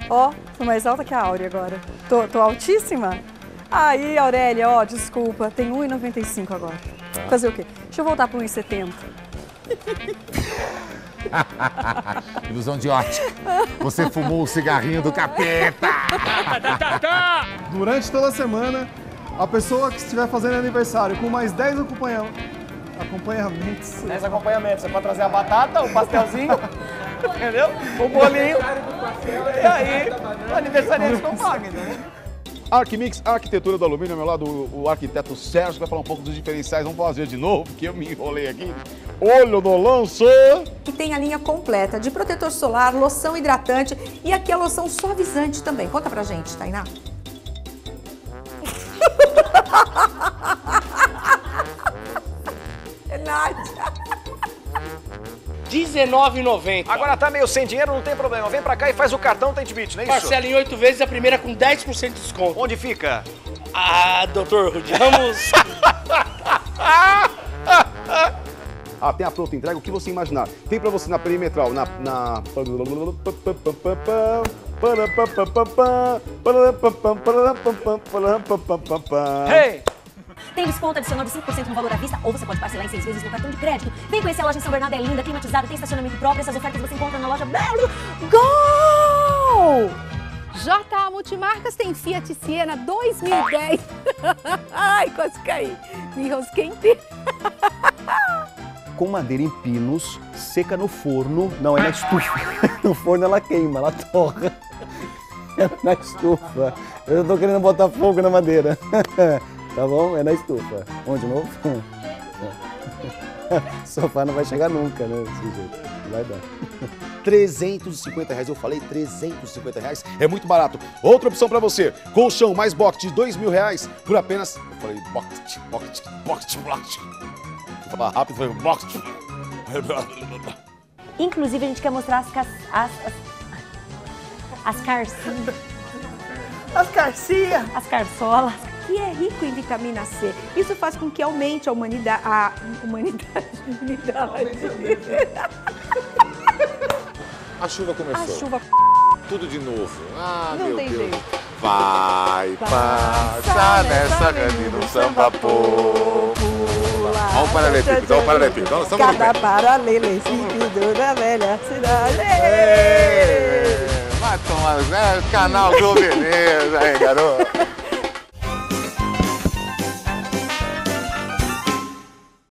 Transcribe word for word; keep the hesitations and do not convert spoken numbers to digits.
Ó, tô mais alta que a Áurea agora. Tô, tô altíssima? Aí, Aurélia, ó, desculpa, tem um e noventa e cinco agora. Tá. Fazer o quê? Deixa eu voltar para um e setenta. Ilusão de ótica. Você fumou o cigarrinho do capeta. Durante toda a semana, a pessoa que estiver fazendo aniversário com mais dez acompanha... acompanhamentos. dez acompanhamentos. É pra trazer a batata, o pastelzinho, entendeu? O bolinho. E aí, o aniversariante não paga, entendeu? Arquimix, Arquitetura do Alumínio, ao meu lado o arquiteto Sérgio vai falar um pouco dos diferenciais. Vamos fazer de novo, porque eu me enrolei aqui. Olho no lance! E tem a linha completa de protetor solar, loção hidratante e aqui a loção suavizante também. Conta pra gente, Tainá. Nádia. dezenove reais e noventa centavos. Agora tá meio sem dinheiro, não tem problema. Vem pra cá e faz o cartão Tentbit, não é isso? Parcela em oito vezes, a primeira com dez por cento de desconto. Onde fica? Ah, doutor, Ramos. Ah, tem a pronta entrega, o que você imaginar. Tem pra você na perimetral, na... na... Hey! Tem desconto adicional de cinco por cento no valor à vista ou você pode parcelar em seis vezes no cartão de crédito. Vem conhecer a loja em São Bernardo, é linda, climatizada, tem estacionamento próprio. Essas ofertas você encontra na loja Belo. Gol! J A Multimarcas tem Fiat Siena dois mil e dez. Ai, quase caí. Me enrosquei inteiro. Com madeira em pinos, seca no forno, não é na estufa. No forno ela queima, ela torra. É na estufa. Eu tô querendo botar fogo na madeira. Tá bom? É na estufa. Vamos de novo? Sofá não vai chegar nunca, né? Desse jeito. Não vai dar. trezentos e cinquenta reais, eu falei trezentos e cinquenta reais, é muito barato. Outra opção pra você, colchão mais box de dois mil reais por apenas... Eu falei box, box, box, box. Vou falar rápido, falei box. Inclusive, a gente quer mostrar as... Cas... as, as... as carcinhas. As carcinhas. As carçolas. Que é rico em vitamina C. Isso faz com que aumente a humanidade. A humanidade. A chuva começou. A chuva. Tudo de novo. Ah, Não meu tem Deus. jeito. Vai passar nessa grande no samba popular. Olha o paralelepípedo, olha o paralelepípedo. Nós estamos no Cada pé. paralelepípedo da velha cidade. Ei, vai tomar, né? Canal do Beleza, aí, garoto.